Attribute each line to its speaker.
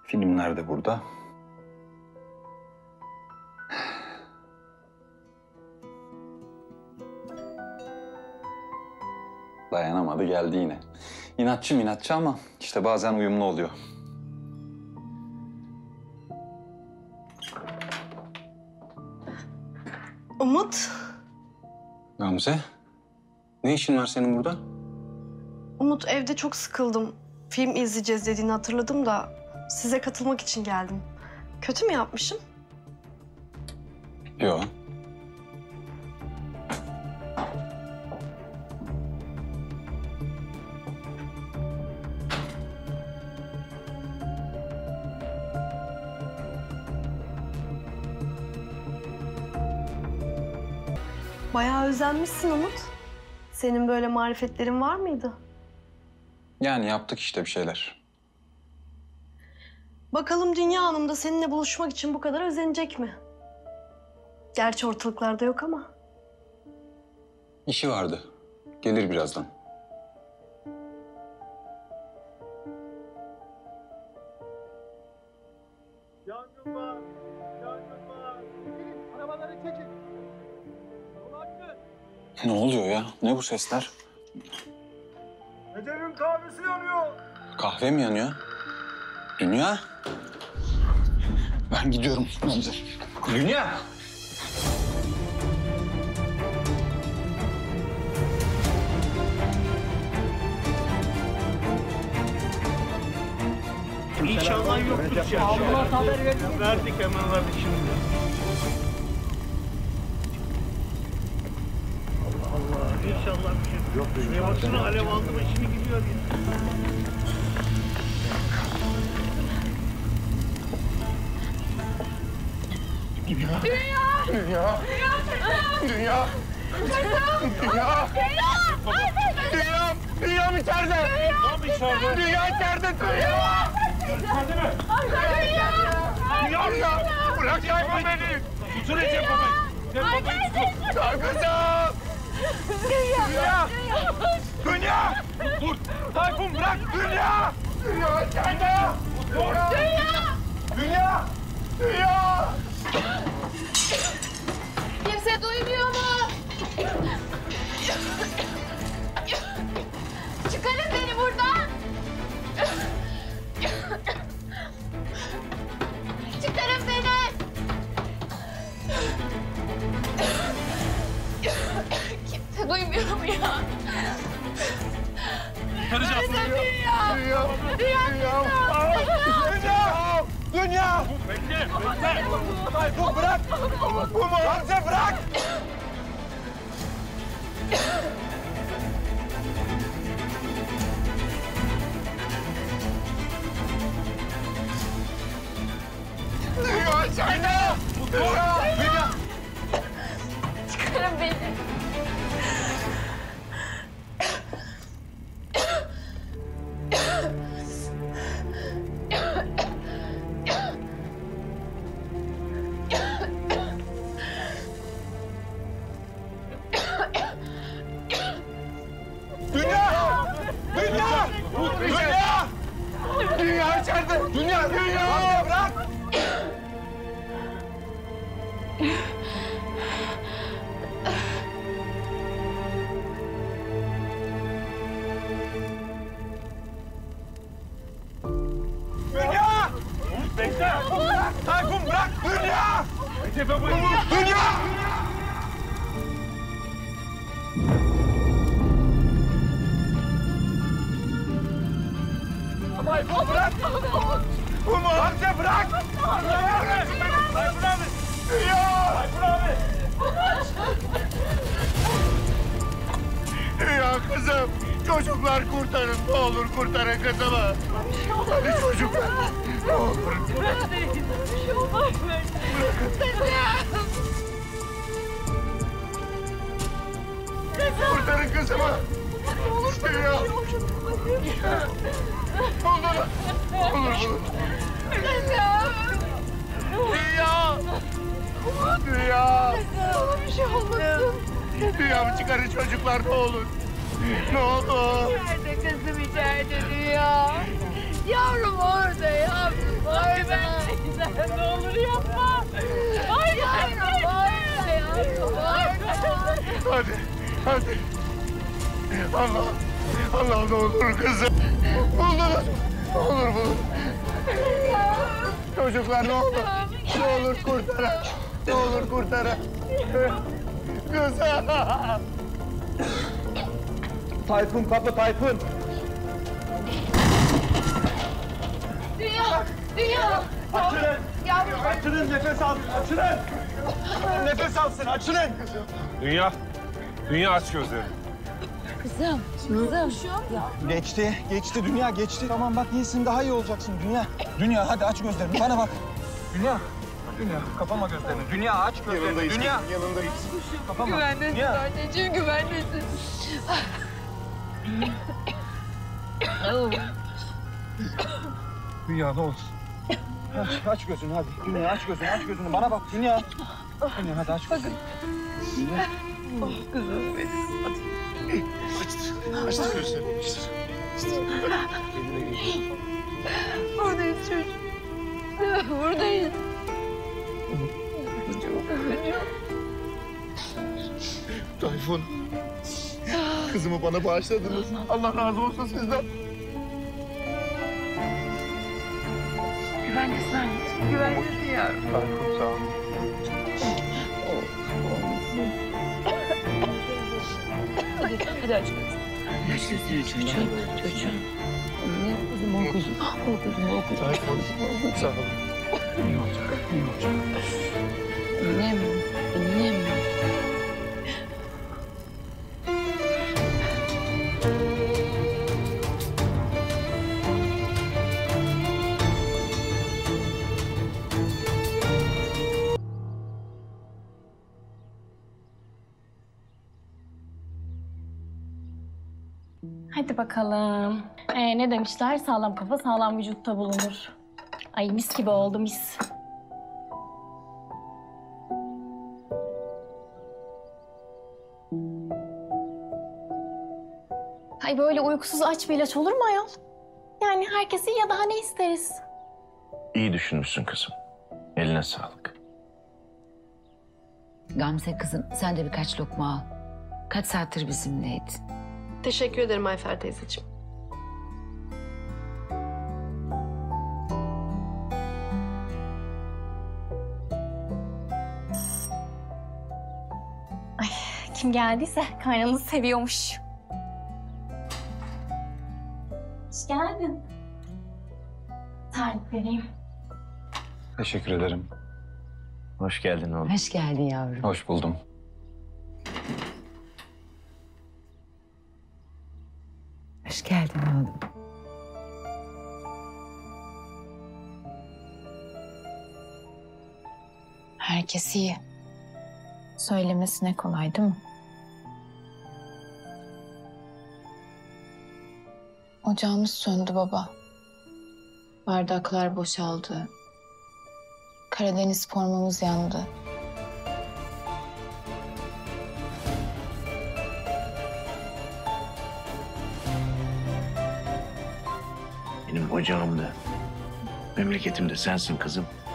Speaker 1: Filmler de burada. Dayanamadı, geldi yine. İnatçı ama işte bazen uyumlu oluyor.
Speaker 2: Umut.
Speaker 1: Gamze, ne işin var senin burada?
Speaker 2: Umut, evde çok sıkıldım. Film izleyeceğiz dediğini hatırladım da size katılmak için geldim. Kötü mü yapmışım?
Speaker 1: Yok.
Speaker 2: Bayağı özenmişsin Umut. Senin böyle marifetlerin var mıydı?
Speaker 1: Yani yaptık işte bir şeyler.
Speaker 2: Bakalım Dünya Hanım da seninle buluşmak için bu kadar özenecek mi? Gerçi ortalıklarda yok ama.
Speaker 1: İşi vardı. Gelir birazdan.
Speaker 3: Yangın var! Yangın var! Çekilin! Arabaları çekin! Yol açın!
Speaker 1: Ne oluyor ya? Ne bu sesler?
Speaker 3: Ece'nin kahvesi yanıyor!
Speaker 1: Kahve mi yanıyor? Dünya? Ben gidiyorum Gamze. Dünya!
Speaker 3: İnşallah yoktur içeride. Allah haber verin. Verdik hemen verdik şimdi. Allah Allah. İnşallah bir şey. Yok. Şuraya baksana alev aldı mı şimdi gidiyor diye. Dünya! Dünya! Dünya! Dünya! Dünya içeride! Tam içeride! Dünya içeride! Dünya! İçeride mi? Dünya! Bırak yapma beni! Tutun Ece babayı! Kızım! Dünya! Dünya! Dur! Tayfun bırak! Dünya! Dünya içeride! Dünya! Dünya! Dünya!
Speaker 4: Kimse duymuyor mu? Çıkarın beni buradan. Çıkarın beni. Kimse duymuyor mu ya?
Speaker 3: Çıkaracağız.
Speaker 4: Dünya.
Speaker 3: Dünya!
Speaker 4: Dünya.
Speaker 3: Dünya! Dünya! Bekle, bekle! Tayfun bırak! Bu mu? Gamze bırak! Dünya içeride! Dünya! Dünya!
Speaker 4: Çıkarın beni.
Speaker 3: Dünya! Dünya! Dünya! Dünya içeride! Dünya! Dünya! Bırak! Dünya! Bekle! Bırak! Tayfun bırak! Dünya! Dünya! Tayfun bırak! Bu mu? Hamza bırak! Tayfun abi! Dünya! Tayfun abi! Dünya kızım! Çocuklar kurtarın, ne olur kurtarın kızımı! Hadi çocuklar, ne olur!
Speaker 4: Bir şey olmaz.
Speaker 3: Kurtarın kızımı! Dünya! Bulun! Bulun! Dünya! Dünya!
Speaker 4: Bir şey olmasın.
Speaker 3: Dünyamı çıkarın çocuklar, ne olur! Ne olur!
Speaker 4: İçeride kızım içeride Dünya. Yavrum orada yavrum. Ay ben teyze. Ne olur yapma. Ay ben teyze. Ay
Speaker 3: Hadi. Allah ne olur kızım. Ne olur bulun. Çocuklar ne olur. Ne olur kurtarın. Ne olur kurtarın. Kızım. Tayfun kapı Tayfun.
Speaker 4: Dünya.
Speaker 3: Açılın.
Speaker 4: Yavrum.
Speaker 3: Açılın nefes al. Açılın. Nefes alsın açılın.
Speaker 5: Dünya aç gözlerini.
Speaker 4: Kızım.
Speaker 6: Geçti dünya geçti. Tamam bak iyisin daha iyi olacaksın dünya. Dünya hadi aç gözlerini bana bak. Dünya kapama gözlerini. Dünya aç gözlerini. Dünya.
Speaker 3: Yanındayız.
Speaker 6: Kapama.
Speaker 4: Güvendesin
Speaker 6: Dünya.
Speaker 4: anneciğim, güvendesin.
Speaker 6: Dünya ne olur. Aç gözünü hadi. Dünya aç gözünü bana bak dünya. Dünya hadi aç gözünü. Dünya.
Speaker 3: Açtı gözlerini.
Speaker 4: Buradayız çocuğum. Buradayız.
Speaker 3: Tayfun. Kızımı bana bağışladınız. Allah razı olsun sizden.
Speaker 4: Güvendesin anneciğim. Güvendesin yavrum.
Speaker 3: Tayfun sağ ol.
Speaker 4: Hadi aç gözünü. Aç gözünü çocuğum. O kuzum.
Speaker 3: Tayfun sağ ol.
Speaker 4: Annem.
Speaker 7: Hadi bakalım. Ne demişler? Sağlam kafa sağlam vücutta bulunur. Ay mis gibi oldu mis. Ay böyle uykusuz aç bir ilaç olur mu ayol? Yani herkesi ya daha ne isteriz?
Speaker 8: İyi düşünmüşsün kızım. Eline sağlık.
Speaker 9: Gamze kızım sen de birkaç lokma al. Kaç saattir bizimleydin?
Speaker 2: Teşekkür ederim Ayfer teyzeciğim.
Speaker 7: Kim geldiyse kaynanızı seviyormuş. Hoş geldin. Tarif vereyim.
Speaker 1: Teşekkür ederim.
Speaker 8: Hoş geldin oğlum.
Speaker 9: Hoş geldin yavrum.
Speaker 1: Hoş buldum.
Speaker 9: Hoş geldin oğlum.
Speaker 10: Herkes iyi. Söylemesi ne kolay değil mi? Ocağımız söndü baba. Bardaklar boşaldı. Karadeniz formamız yandı.
Speaker 8: Benim ocağımda, memleketimde sensin kızım.